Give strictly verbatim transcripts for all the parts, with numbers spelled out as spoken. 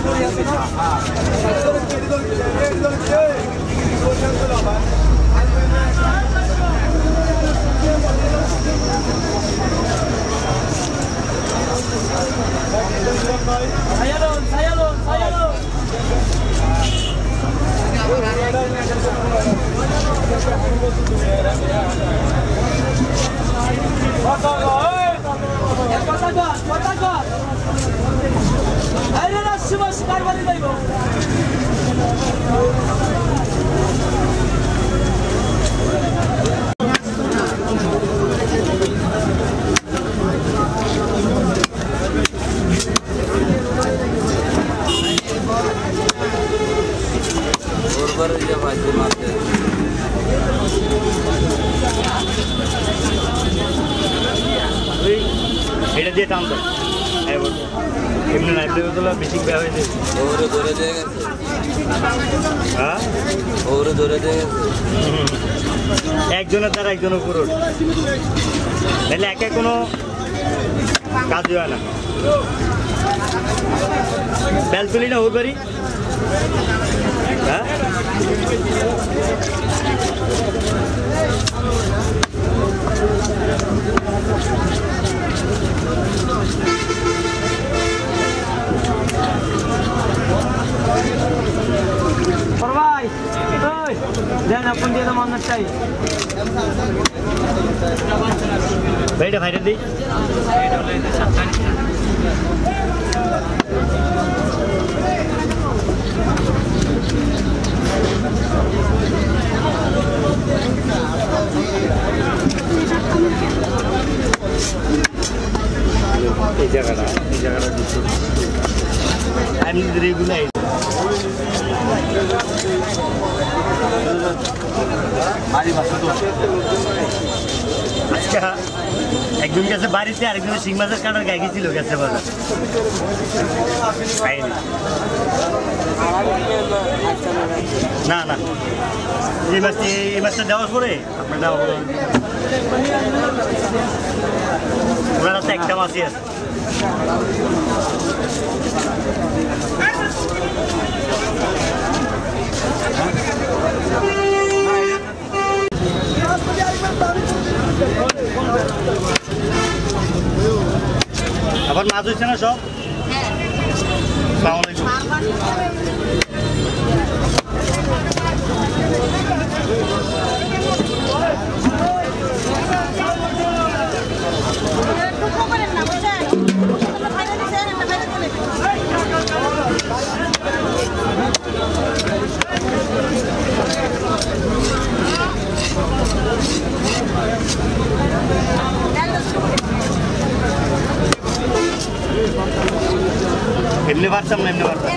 Sayalon, sayalon, sayalon. Kota gol, kota gol. Ayo lah semua sekar balik lagi. Orbar aja wajib mati. এটা দিয়ে টান দাও এমনি নাইলে তোলা বেশি বেয়া হয়েছে ওরে ধরে দিয়ে গেছে হ্যাঁ ওরে ধরে দিয়ে গেছে একজনের দ্বারা একজনের উপর নাহলে একে কোনো কাজ হয় না বেল তুলি না ওর বাড়ি হ্যাঁ Perwai, oi, jangan pun dia mau ngetai. Baik dah, baik dah di. Ini jaga lah, ini jaga lah di situ. Ini regular. আজকে একজন গেছে বাড়িতে আরেকজন শিং মাছের কাটার গায়ে গেছিল গেছে বাজার না না এই মাছটি এই মাছটা দেওয়ার পরে আপনার দেওয়া ওনার হাতে একটা মাছই আছে আবার মাছ হচ্ছে না সব আসসালামু ఎన్ని వర్షం ఎన్ని వర్షం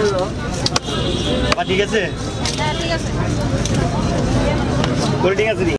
ঠিক আছে ঠিক আছে